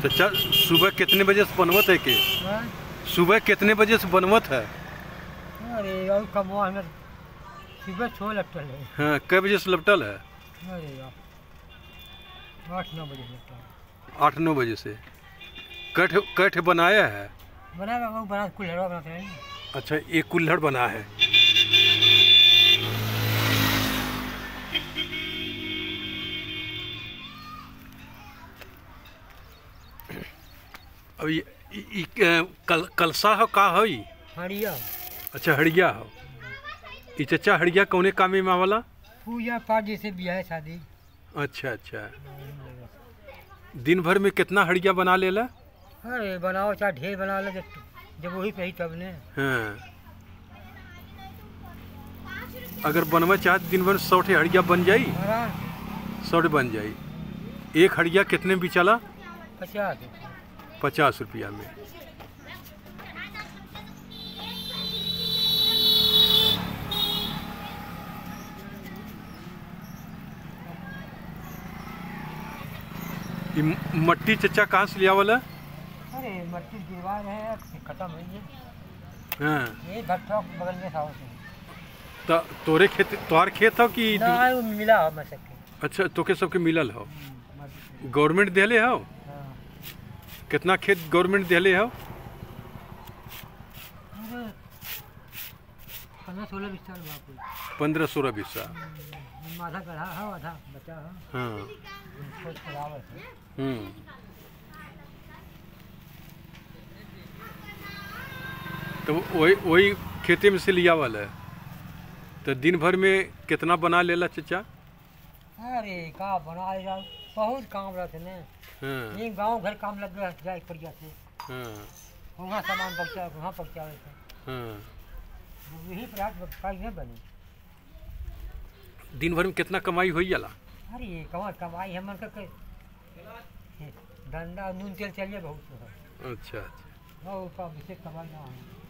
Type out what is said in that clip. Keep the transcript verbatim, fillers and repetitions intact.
चाचा सुबह कितने बजे से बनवत है के? सुबह कितने बजे से बनवत है? अरे और कमवा में सुबह छो लपटल है। हाँ, कै बजे से लपटल है? अरे यार आठ नौ बजे लपटल है। आठ नौ बजे से कठ कठ बनाया है? बना वो बना कुल्हड़ बनाते हैं। अच्छा, एक कुल्हड़ बना है। अब ये, ये, ये कल कलसा हो का हो? हड़िया। अच्छा, हड़िया हो। ये चचा हड़िया कौने काम में आवाला? पूजा पाठ जैसे ब्याह शादी। अच्छा अच्छा। दिन भर में कितना हड़िया बना लेला? अरे बनाओ चाहे ढेर बना ले, जब जब वही पे ही तब ने। हाँ, अगर बनवा चाहे दिन भर सौ ठे हड़िया बन जाई? सौ ठे बन जाई। एक हड़िया कितने में बिचला? पचास। पचास रुपया में। मट्टी चचा कहाँ से लिया वाला? अरे मट्टी गिरवा रहे हैं, खत्म है ये। हाँ, ये घर चौक बगल में था। तो तोरे खेत तोहार खेत हो कि? ना वो मिला हो मैं सबके। अच्छा, तोके सबके मिलल हो? गवर्नमेंट देले हो? हाँ। कितना खेत गवर्नमेंट देले हो? पंद्रह सोलह बिस्सा बापू। पंद्रह सोलह बिस्सा। आधा गढ़ा हो, आधा बचा हो। हाँ। हम्म। तो वही वही खेते में से लिया वाला है। तो दिन भर में कितना बना लेला चचा? अरे का बना ले, बहुत काम रहते ने। हाँ। ये गांव घर काम लग गया जाए पड़िया से। हाँ। वहाँ सामान पहुँचा, वहाँ पहुँचावे थे। हाँ। यही प्राट काज नहीं बनी। दिन भर में कितना कमाई हो जाला? अरे कमाई कमाई हमन का धंधा नून तेल चलिए बहुत। अच्छा अच्छा। और का विशेष कमाई ना है।